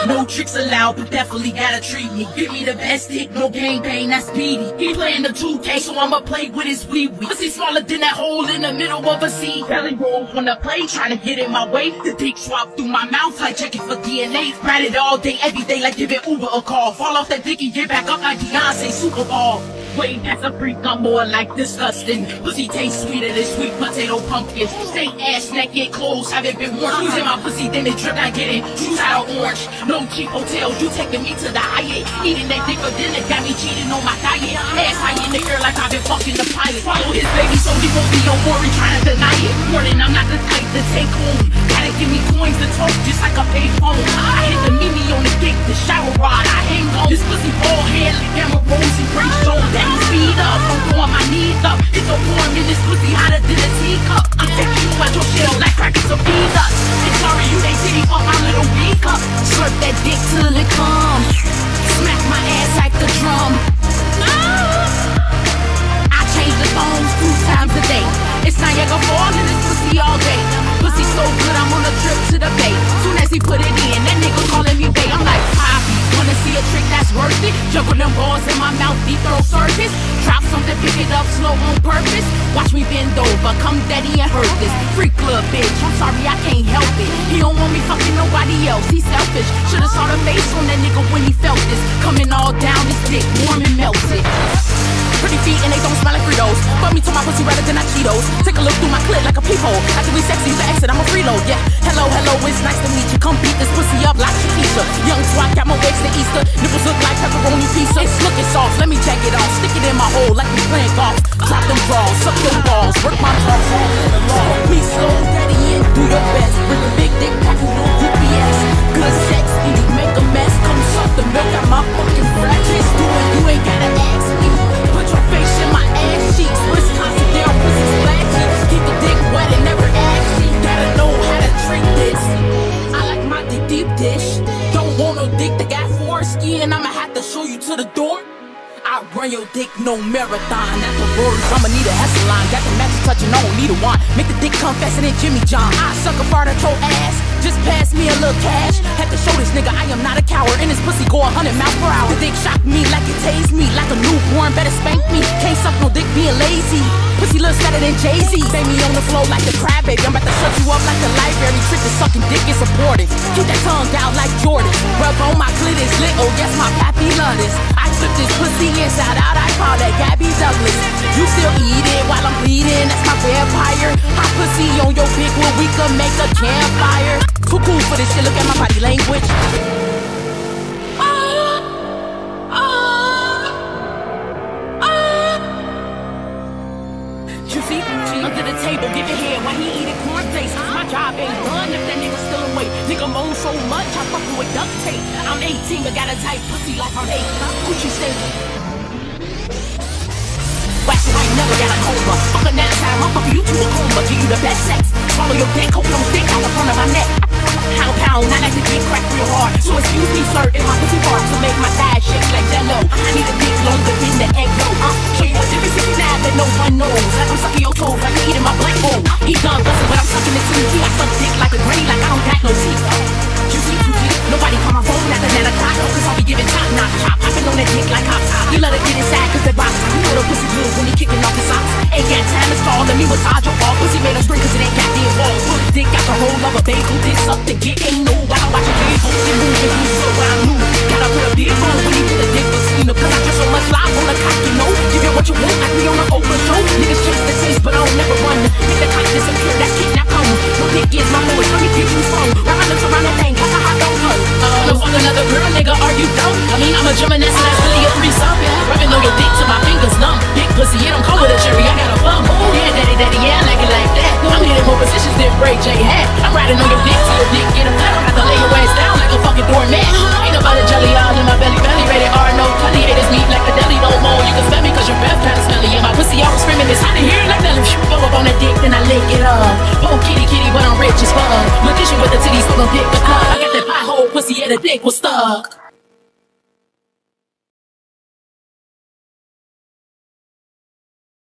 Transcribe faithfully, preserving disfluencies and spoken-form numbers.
No tricks allowed, but definitely gotta treat me. Give me the best dick, no game pain, that's speedy. He playing the two K, so I'ma play with his wee wee. Pussy smaller than that hole in the middle of a sea. Belly roll on the plate, trying to get in my way. The dick swap through my mouth like checking for D N A. Ride it all day, every day, like giving Uber a call. Fall off that dick and get back up like Beyonce Super Bowl. Way past a freak, I'm more like disgusting. Pussy tastes sweeter than sweet potato pumpkins. Stay ass naked, clothes haven't been worn. Squeezing my pussy, then it drip, I get it. Juice out of orange, no cheap hotels, you taking me to the Hyatt. Eating that dick for dinner got me cheating on my diet. Ass high in the air like I've been fucking the pilot. Swallow his baby so he won't be on worry trying to deny it. Warning, I'm not the type to take home. Gotta give me coins to talk just like a payphone. I hit the Mimi on the dick, the shower rod, I hang on. This pussy bald head like Gamma Rose and Grace Jones. That speed up, I'm throwing my knees up. It's so warm in this pussy, hotter than a teacup. I'm taking you out your shell like crackers or peanuts. And sorry you ain't titty fuck my little weak up. Slurp that dick till it come. Smack my ass like a drum. I change the phones two times a day. It's Niagara Falls in this pussy all day. Pussy so good, I'm on a trip to the bay. Soon as he put it in, that nigga calling me bae. I'm like, Poppy, wanna see a trick that's worth it? Juggle them balls in my mouth, deep throw surface. Drop something, pick it up slow on purpose. Watch me bend over, come daddy and hurt this. Freak club bitch, I'm sorry I can't help it. He don't want me fucking nobody else, he's selfish. Should've saw the face on that nigga when he felt this. Coming all down his dick, warm and melted. Pretty feet and they don't smell like Fritos. Fuck me to my pussy rather than I Cheetos. Take a look through my clit like a peephole. After we sexy, you can exit, I'm a freeload. Yeah, hello, hello, it's nice to meet you. Come beat this pussy up like Shakisha. Young swat, got my legs to Easter. Nipples look like pepperoni pizza. It's looking soft, let me jack it off. Stick it in my hole like we playing golf. Drop them draws, suck your balls, work my balls all in the law. Please slow daddy in, do your best. Bring a big dick pack with no U P S. Good sex, and you make a mess. Come suck the milk out my fucking breath. Just do it, you ain't gotta ask me. Put your face in my ass cheeks. Wisconsin down, pussy splashy. Keep the dick wet and never ask me. Gotta know how to treat this. I like my dick deep dish. Don't want no dick that got foreskin. I'ma have to show you to the door. I run your dick, no marathon. After words, I'ma need a hustle line. Got the magic touch and I don't need a wand. Make the dick come faster than Jimmy John. I suck a fart at your ass. Just pass me a little cash. Had to show this nigga I am not a coward. And this pussy go a hundred miles per hour. The dick shock me like it tased me. Like a newborn, better spank me. Can't suck no dick being lazy. Pussy looks better than Jay-Z. Say me on the floor like the crab baby. I'm about to shut you up like the library. Trick to sucking dick is supported. Keep that tongue out like Jordan. Rub on my clit is lit. Oh yes, my pappy love this. I flip this pussy inside out. I call that Gabby Douglas. You still eat it while I'm bleeding. That's my vampire. Hot pussy on your dick where we could make a campfire. Too cool for this shit. Look at my body language. Under the table, give it head while he eating corn flakes. My job ain't done if that nigga still awake. Nigga moan so much, I fuck with duct tape. I'm eighteen, but got a tight pussy like I'm eight. Gucci stay. Wax it, I ain't never got a cobra. Fuck a nine time, I'm fucking you to a coma. Give you the best sex. Swallow your dick, hope don't stick out the front of my neck. Pound, pound, I like to get cracked real hard. So excuse me, sir, if my pussy hard to make my thighs shake like jello. I need a dick longer than the egg yolk. Uh, show you a different sixty-nine that no one knows. Like I'm sucking your toes, like you're eating my black hole. He done bustin', but I'm sucking it to the key. I suck dick like a granny, like I don't got no teeth. Juicy, juicy, nobody call my phone after nine o'clock. Cause I'll be giving top notch chop. I've been on that dick like hot top. You let her get inside cause they box. You know the pussy moves when he kicking off his socks. Ain't got time to stall, let me massage your ball. Pussy made a string cause it ain't got the walls. Dick got the whole of a bagel. This up to get ain't no while watching big folks and moving. You so I knew. Gotta put a big on when he put a dick between them. Cause I just so much live on the cock, you know. You get what you want, like we on an open show. Niggas chase the taste, but I don't never run. Make the cock disappear, that's kick, now come. No dick is my voice, let me give you some. Wrap my lips around that thing, cause I hot don't run. Uh, no fuck another girl, nigga, are you dumb? I mean, I'm a German, that's that's really a threesome. Rubbing on your dick till my fingers numb. Big pussy, it don't come with a cherry, I got a bum. Yeah, daddy, daddy, yeah, I like it like that. I'm hitting more positions than Ray J had. I'm riding on your dick till your dick get a flat. I have to lay your ass down like a fucking doormat. Ain't nobody jelly all in my belly, belly rated R, no cutty. Haters meat like the deli, no more. You can smell me cause your breath kinda smelly. And my pussy always screaming, it's hot in here like Nelly. Blow up on that dick, then I lick it up. Oh, kitty, kitty, but I'm rich as fuck. Magician with the titties, so don't pick the cup. I got that pothole pussy, yeah, the dick was stuck.